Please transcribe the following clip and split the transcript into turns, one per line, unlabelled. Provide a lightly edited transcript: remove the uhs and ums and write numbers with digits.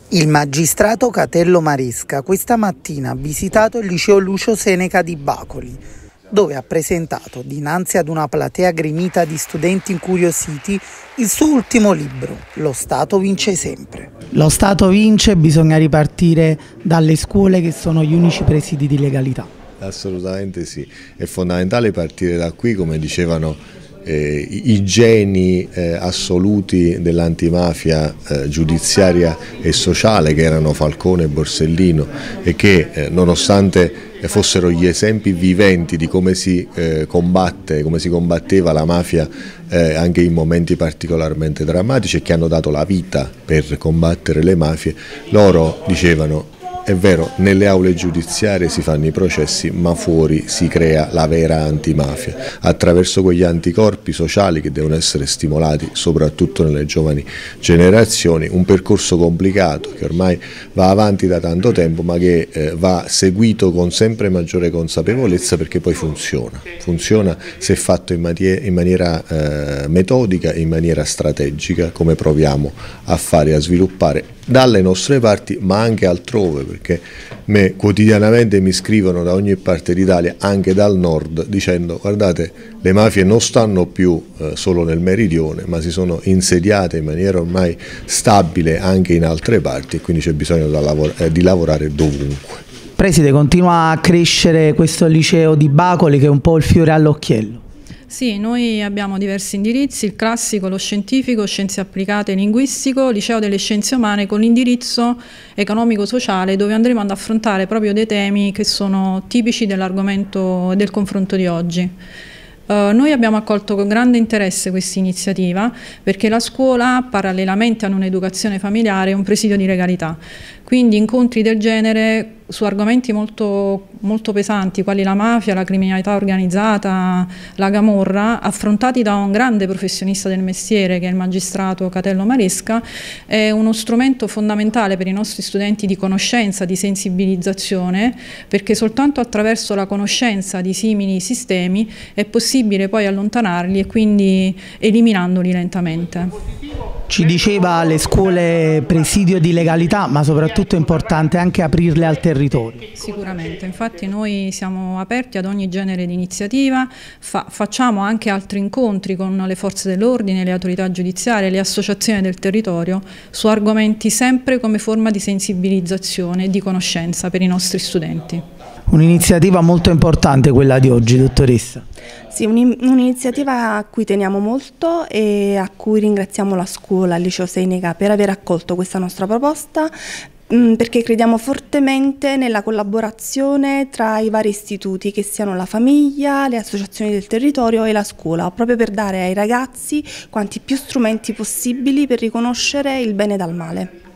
Il magistrato Catello Maresca questa mattina ha visitato il liceo Lucio Seneca di Bacoli, dove ha presentato, dinanzi ad una platea gremita di studenti incuriositi, il suo ultimo libro, Lo Stato vince sempre. Lo Stato vince, bisogna ripartire dalle scuole che sono gli unici presidi di legalità.
Assolutamente sì, è fondamentale partire da qui, come dicevano i geni assoluti dell'antimafia giudiziaria e sociale, che erano Falcone e Borsellino, e che nonostante fossero gli esempi viventi di come si combatteva la mafia anche in momenti particolarmente drammatici, e che hanno dato la vita per combattere le mafie, loro dicevano: è vero, nelle aule giudiziarie si fanno i processi, ma fuori si crea la vera antimafia, attraverso quegli anticorpi sociali che devono essere stimolati soprattutto nelle giovani generazioni. Un percorso complicato che ormai va avanti da tanto tempo, ma che va seguito con sempre maggiore consapevolezza, perché poi funziona se fatto in maniera metodica e in maniera strategica, come proviamo a fare e a sviluppare dalle nostre parti, ma anche altrove, perché quotidianamente mi scrivono da ogni parte d'Italia, anche dal nord, dicendo: guardate, le mafie non stanno più solo nel meridione, ma si sono insediate in maniera ormai stabile anche in altre parti, e quindi c'è bisogno di lavorare dovunque.
Preside, continua a crescere questo liceo di Bacoli, che è un po' il fiore all'occhiello.
Sì, noi abbiamo diversi indirizzi: il classico, lo scientifico, scienze applicate, linguistico, liceo delle scienze umane con l'indirizzo economico-sociale, dove andremo ad affrontare proprio dei temi che sono tipici dell'argomento del confronto di oggi. Noi abbiamo accolto con grande interesse questa iniziativa, perché la scuola, parallelamente ad un'educazione familiare, è un presidio di legalità. Quindi incontri del genere su argomenti molto pesanti, quali la mafia, la criminalità organizzata, la camorra, affrontati da un grande professionista del mestiere, che è il magistrato Catello Maresca, è uno strumento fondamentale per i nostri studenti di conoscenza, di sensibilizzazione, perché soltanto attraverso la conoscenza di simili sistemi è possibile poi allontanarli, e quindi eliminandoli lentamente.
Ci diceva, le scuole presidio di legalità, ma soprattutto è importante anche aprirle al territorio.
Sicuramente, infatti noi siamo aperti ad ogni genere di iniziativa, facciamo anche altri incontri con le forze dell'ordine, le autorità giudiziarie, le associazioni del territorio, su argomenti sempre come forma di sensibilizzazione e di conoscenza per i nostri studenti.
Un'iniziativa molto importante quella di oggi, dottoressa.
Sì, un'iniziativa a cui teniamo molto e a cui ringraziamo la scuola, il Liceo Seneca, per aver accolto questa nostra proposta, perché crediamo fortemente nella collaborazione tra i vari istituti, che siano la famiglia, le associazioni del territorio e la scuola, proprio per dare ai ragazzi quanti più strumenti possibili per riconoscere il bene dal male.